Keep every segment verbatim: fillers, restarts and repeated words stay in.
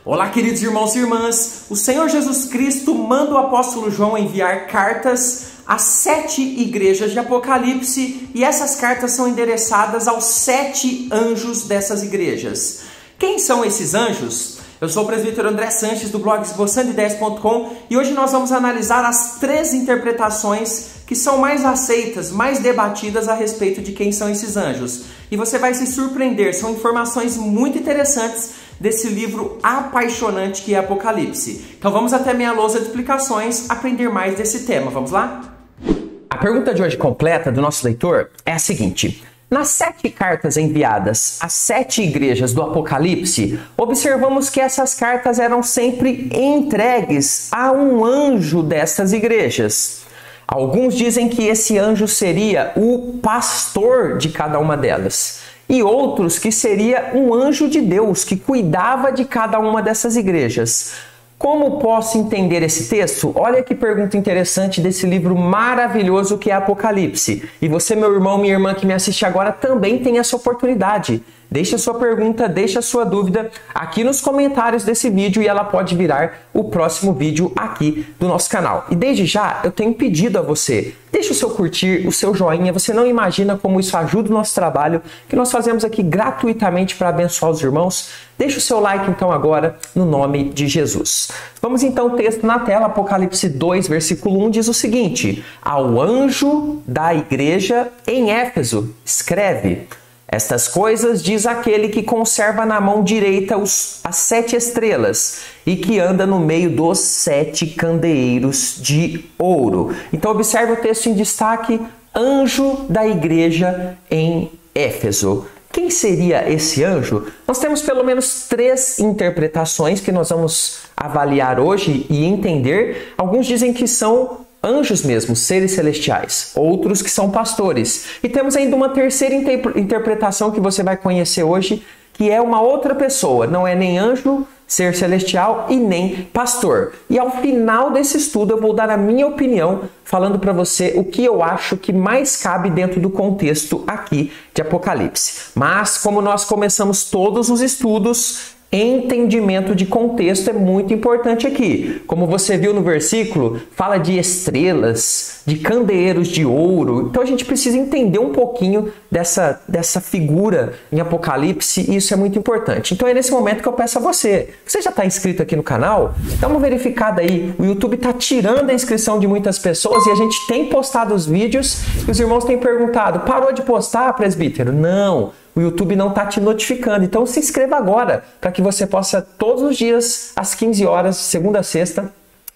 Olá, queridos irmãos e irmãs, o Senhor Jesus Cristo manda o apóstolo João enviar cartas às sete igrejas de Apocalipse e essas cartas são endereçadas aos sete anjos dessas igrejas. Quem são esses anjos? Eu sou o presbítero André Sanches do blog esboçando ideias ponto com e hoje nós vamos analisar as três interpretações que são mais aceitas, mais debatidas a respeito de quem são esses anjos. E você vai se surpreender, são informações muito interessantes desse livro apaixonante que é Apocalipse. Então vamos até minha lousa de explicações aprender mais desse tema. Vamos lá? A pergunta de hoje completa do nosso leitor é a seguinte: nas sete cartas enviadas às sete igrejas do Apocalipse, observamos que essas cartas eram sempre entregues a um anjo dessas igrejas. Alguns dizem que esse anjo seria o pastor de cada uma delas, e outros que seria um anjo de Deus que cuidava de cada uma dessas igrejas. Como posso entender esse texto? Olha que pergunta interessante desse livro maravilhoso que é Apocalipse. E você, meu irmão, minha irmã que me assiste agora, também tem essa oportunidade. Deixe a sua pergunta, deixe a sua dúvida aqui nos comentários desse vídeo e ela pode virar o próximo vídeo aqui do nosso canal. E desde já, eu tenho pedido a você, deixe o seu curtir, o seu joinha, você não imagina como isso ajuda o nosso trabalho, que nós fazemos aqui gratuitamente para abençoar os irmãos. Deixe o seu like então agora, no nome de Jesus. Vamos então ao texto na tela, Apocalipse dois, versículo um, diz o seguinte: ao anjo da igreja em Éfeso, escreve: estas coisas diz aquele que conserva na mão direita os, as sete estrelas e que anda no meio dos sete candeeiros de ouro. Então observe o texto em destaque: anjo da igreja em Éfeso. Quem seria esse anjo? Nós temos pelo menos três interpretações que nós vamos avaliar hoje e entender. Alguns dizem que são anjos mesmo, seres celestiais, outros que são pastores. E temos ainda uma terceira interpretação que você vai conhecer hoje, que é uma outra pessoa, não é nem anjo, ser celestial e nem pastor. E ao final desse estudo eu vou dar a minha opinião, falando para você o que eu acho que mais cabe dentro do contexto aqui de Apocalipse. Mas como nós começamos todos os estudos, entendimento de contexto é muito importante aqui. Como você viu no versículo, fala de estrelas, de candeeiros de ouro. Então a gente precisa entender um pouquinho dessa, dessa figura em Apocalipse e isso é muito importante. Então é nesse momento que eu peço a você. Você já está inscrito aqui no canal? Dá uma verificada aí. O YouTube está tirando a inscrição de muitas pessoas e a gente tem postado os vídeos e os irmãos têm perguntado: parou de postar, presbítero? Não. O YouTube não está te notificando, então se inscreva agora para que você possa todos os dias, às quinze horas, segunda a sexta,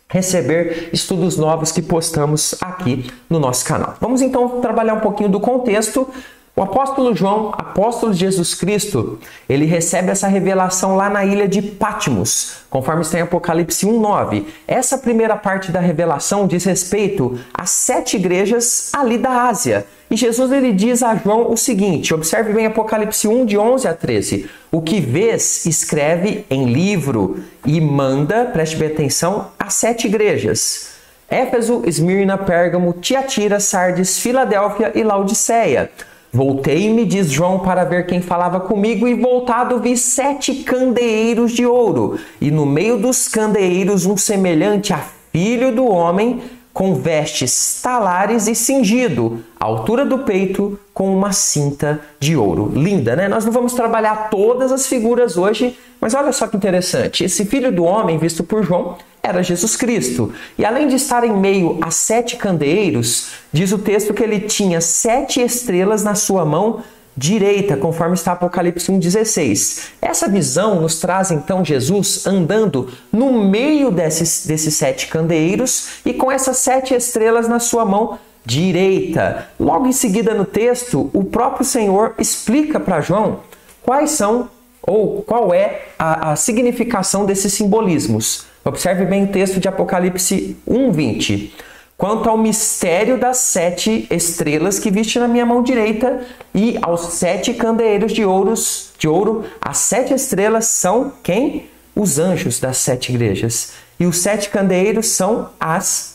receber estudos novos que postamos aqui no nosso canal. Vamos então trabalhar um pouquinho do contexto. O apóstolo João, apóstolo de Jesus Cristo, ele recebe essa revelação lá na ilha de Patmos, conforme está em Apocalipse um, nove. Essa primeira parte da revelação diz respeito às sete igrejas ali da Ásia. E Jesus ele diz a João o seguinte, observe bem Apocalipse um, de onze a treze. O que vês, escreve em livro e manda, preste bem atenção, às sete igrejas: Éfeso, Esmirna, Pérgamo, Tiatira, Sardes, Filadélfia e Laodiceia. Voltei-me, diz João, para ver quem falava comigo, e voltado vi sete candeeiros de ouro, e no meio dos candeeiros um semelhante a filho do homem, com vestes talares e cingido, à altura do peito, com uma cinta de ouro. Linda, né? Nós não vamos trabalhar todas as figuras hoje, mas olha só que interessante. Esse filho do homem, visto por João, era Jesus Cristo. E além de estar em meio a sete candeeiros, diz o texto que ele tinha sete estrelas na sua mão direita, conforme está Apocalipse um, dezesseis. Essa visão nos traz então Jesus andando no meio desses, desses sete candeeiros e com essas sete estrelas na sua mão direita. Logo em seguida no texto, o próprio Senhor explica para João quais são ou qual é a, a significação desses simbolismos. Observe bem o texto de Apocalipse um, vinte. Quanto ao mistério das sete estrelas que viste na minha mão direita e aos sete candeeiros de, ouros, de ouro, as sete estrelas são quem? Os anjos das sete igrejas. E os sete candeeiros são as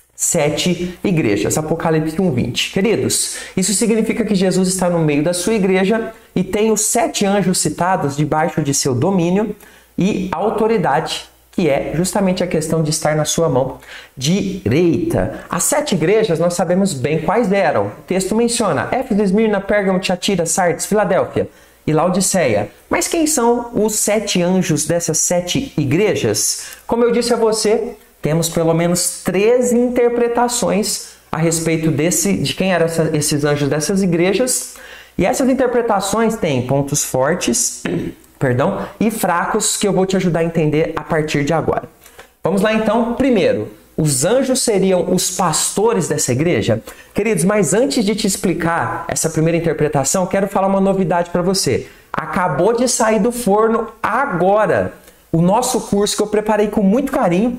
sete igrejas. Apocalipse um, vinte. Queridos, isso significa que Jesus está no meio da sua igreja e tem os sete anjos citados debaixo de seu domínio. e autoridade, que é justamente a questão de estar na sua mão direita. As sete igrejas, nós sabemos bem quais eram. O texto menciona Éfeso, Esmirna, Pérgamo, Tiatira, Sardes, Filadélfia e Laodiceia. Mas quem são os sete anjos dessas sete igrejas? Como eu disse a você, temos pelo menos três interpretações a respeito desse, de quem eram essa, esses anjos dessas igrejas. E essas interpretações têm pontos fortes, perdão, e fracos que eu vou te ajudar a entender a partir de agora. Vamos lá então. Primeiro, os anjos seriam os pastores dessa igreja? Queridos, mas antes de te explicar essa primeira interpretação, quero falar uma novidade para você. Acabou de sair do forno agora o nosso curso que eu preparei com muito carinho,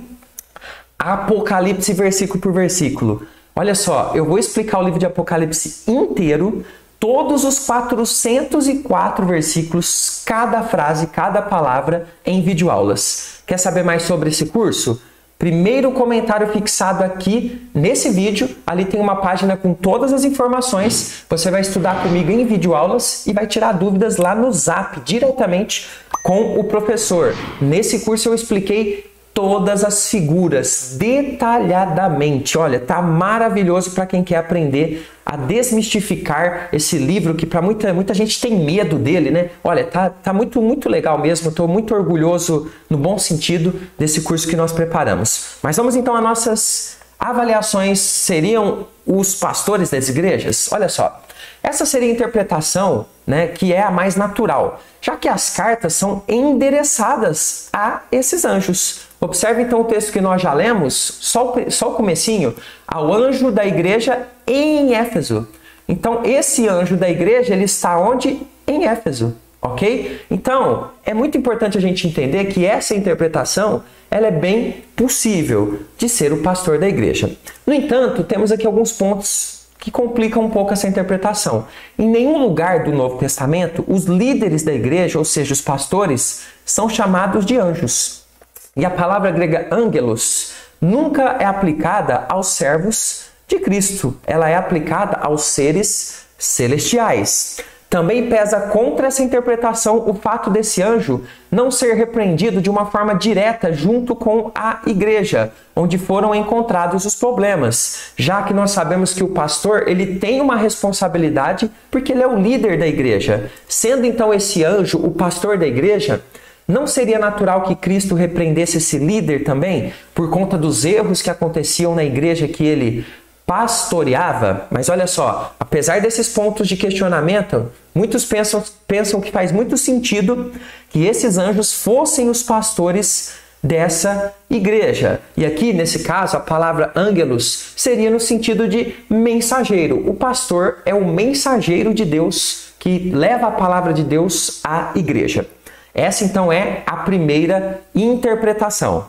Apocalipse versículo por versículo. Olha só, eu vou explicar o livro de Apocalipse inteiro, todos os quatrocentos e quatro versículos, cada frase, cada palavra em videoaulas. Quer saber mais sobre esse curso? Primeiro comentário fixado aqui nesse vídeo, ali tem uma página com todas as informações. Você vai estudar comigo em videoaulas e vai tirar dúvidas lá no Zap, diretamente com o professor. Nesse curso eu expliquei todas as figuras detalhadamente. Olha, tá maravilhoso para quem quer aprender a desmistificar esse livro que para muita, muita gente tem medo dele, né? Olha, tá, tá muito, muito legal mesmo. Estou muito orgulhoso, no bom sentido, desse curso que nós preparamos. Mas vamos então às nossas avaliações. Seriam os pastores das igrejas? Olha só, essa seria a interpretação, né, que é a mais natural, já que as cartas são endereçadas a esses anjos. Observe então o texto que nós já lemos, só o, só o comecinho, ao anjo da igreja em Éfeso. Então, esse anjo da igreja, ele está onde? Em Éfeso, ok? Então, é muito importante a gente entender que essa interpretação, ela é bem possível de ser o pastor da igreja. No entanto, temos aqui alguns pontos que complicam um pouco essa interpretação. Em nenhum lugar do Novo Testamento, os líderes da igreja, ou seja, os pastores, são chamados de anjos. E a palavra grega angelos nunca é aplicada aos servos de Cristo. Ela é aplicada aos seres celestiais. Também pesa contra essa interpretação o fato desse anjo não ser repreendido de uma forma direta junto com a igreja, onde foram encontrados os problemas, já que nós sabemos que o pastor ele tem uma responsabilidade porque ele é o líder da igreja. Sendo então esse anjo o pastor da igreja, não seria natural que Cristo repreendesse esse líder também por conta dos erros que aconteciam na igreja que ele pastoreava? Mas olha só, apesar desses pontos de questionamento, muitos pensam, pensam que faz muito sentido que esses anjos fossem os pastores dessa igreja. E aqui, nesse caso, a palavra angelos seria no sentido de mensageiro. O pastor é o mensageiro de Deus que leva a palavra de Deus à igreja. Essa, então, é a primeira interpretação.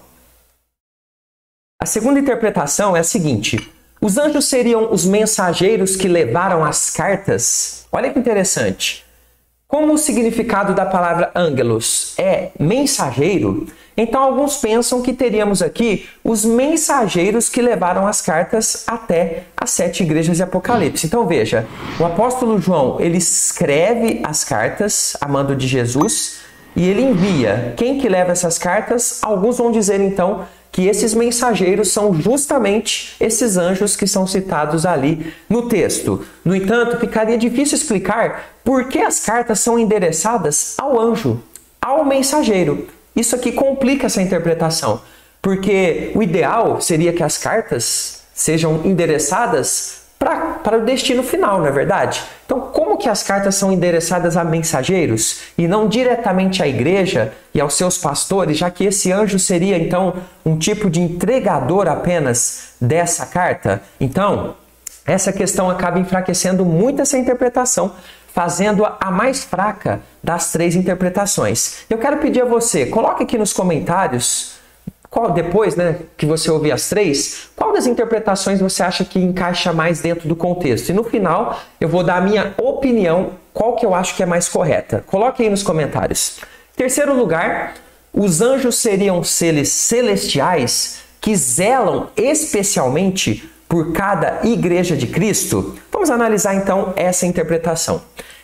A segunda interpretação é a seguinte: os anjos seriam os mensageiros que levaram as cartas. Olha que interessante. Como o significado da palavra angelos é mensageiro, então alguns pensam que teríamos aqui os mensageiros que levaram as cartas até as sete igrejas de Apocalipse. Então veja, o apóstolo João, ele escreve as cartas a mando de Jesus, e ele envia. Quem que leva essas cartas? Alguns vão dizer então que esses mensageiros são justamente esses anjos que são citados ali no texto. No entanto, ficaria difícil explicar por que as cartas são endereçadas ao anjo, ao mensageiro. Isso aqui complica essa interpretação, porque o ideal seria que as cartas sejam endereçadas para o destino final, não é verdade? Então, como que as cartas são endereçadas a mensageiros e não diretamente à igreja e aos seus pastores, já que esse anjo seria, então, um tipo de entregador apenas dessa carta? Então, essa questão acaba enfraquecendo muito essa interpretação, fazendo-a a mais fraca das três interpretações. Eu quero pedir a você, coloque aqui nos comentários, qual, depois, né, que você ouvir as três, qual das interpretações você acha que encaixa mais dentro do contexto? E no final, eu vou dar a minha opinião, qual que eu acho que é mais correta. Coloque aí nos comentários. Terceiro lugar, os anjos seriam seres celestiais que zelam especialmente por cada igreja de Cristo? Vamos analisar então essa interpretação.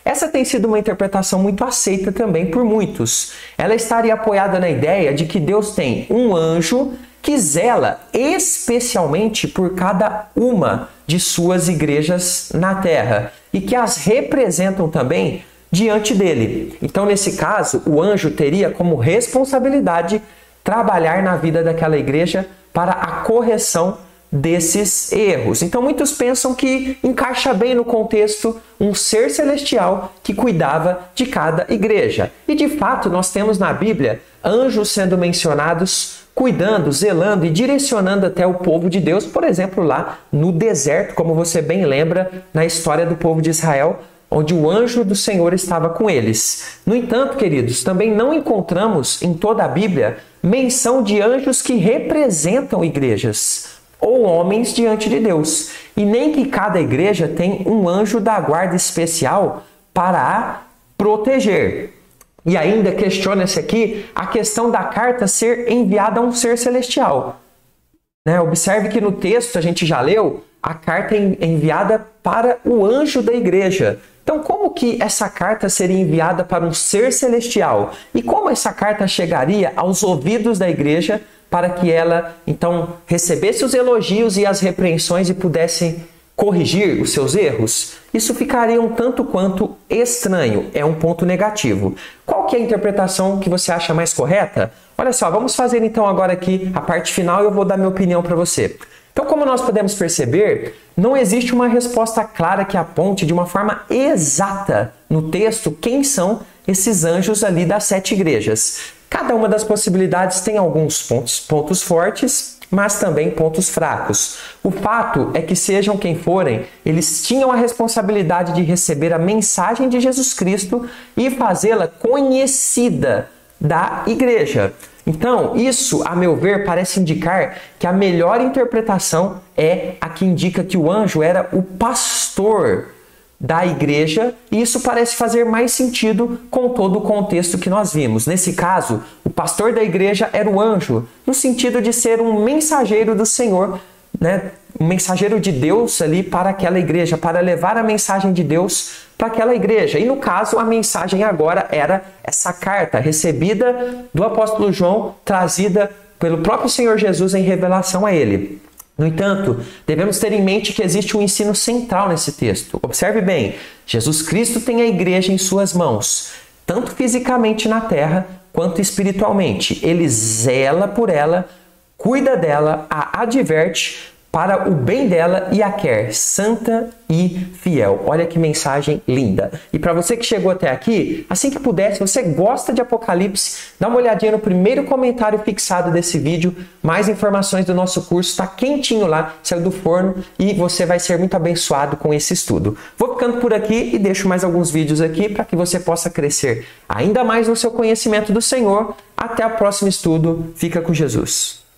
Essa tem sido uma interpretação muito aceita também por muitos. Ela estaria apoiada na ideia de que Deus tem um anjo que zela especialmente por cada uma de suas igrejas na terra e que as representam também diante dele. Então, nesse caso, o anjo teria como responsabilidade trabalhar na vida daquela igreja para a correção desses erros. Então, muitos pensam que encaixa bem no contexto um ser celestial que cuidava de cada igreja. E, de fato, nós temos na Bíblia anjos sendo mencionados, cuidando, zelando e direcionando até o povo de Deus, por exemplo, lá no deserto, como você bem lembra na história do povo de Israel, onde o anjo do Senhor estava com eles. No entanto, queridos, também não encontramos em toda a Bíblia menção de anjos que representam igrejas ou homens diante de Deus, e nem que cada igreja tem um anjo da guarda especial para a proteger. E ainda questiona-se aqui a questão da carta ser enviada a um ser celestial. Né? Observe que no texto, a gente já leu, a carta é enviada para o anjo da igreja. Então, como que essa carta seria enviada para um ser celestial? E como essa carta chegaria aos ouvidos da igreja para que ela, então, recebesse os elogios e as repreensões e pudesse corrigir os seus erros? Isso ficaria um tanto quanto estranho, é um ponto negativo. Qual que é a interpretação que você acha mais correta? Olha só, vamos fazer então agora aqui a parte final e eu vou dar minha opinião para você. Então, como nós podemos perceber, não existe uma resposta clara que aponte de uma forma exata no texto quem são esses anjos ali das sete igrejas. Cada uma das possibilidades tem alguns pontos, pontos fortes, mas também pontos fracos. O fato é que, sejam quem forem, eles tinham a responsabilidade de receber a mensagem de Jesus Cristo e fazê-la conhecida da igreja. Então, isso, a meu ver, parece indicar que a melhor interpretação é a que indica que o anjo era o pastor da igreja, e isso parece fazer mais sentido com todo o contexto que nós vimos. Nesse caso, o pastor da igreja era o anjo, no sentido de ser um mensageiro do Senhor, né? Um mensageiro de Deus ali para aquela igreja, para levar a mensagem de Deus para aquela igreja. E no caso, a mensagem agora era essa carta recebida do apóstolo João, trazida pelo próprio Senhor Jesus em revelação a ele. No entanto, devemos ter em mente que existe um ensino central nesse texto. Observe bem, Jesus Cristo tem a igreja em suas mãos, tanto fisicamente na terra quanto espiritualmente. Ele zela por ela, cuida dela, a adverte para o bem dela e a quer santa e fiel. Olha que mensagem linda. E para você que chegou até aqui, assim que puder, se você gosta de Apocalipse, dá uma olhadinha no primeiro comentário fixado desse vídeo. Mais informações do nosso curso, está quentinho lá, saiu do forno e você vai ser muito abençoado com esse estudo. Vou ficando por aqui e deixo mais alguns vídeos aqui para que você possa crescer ainda mais no seu conhecimento do Senhor. Até o próximo estudo. Fica com Jesus.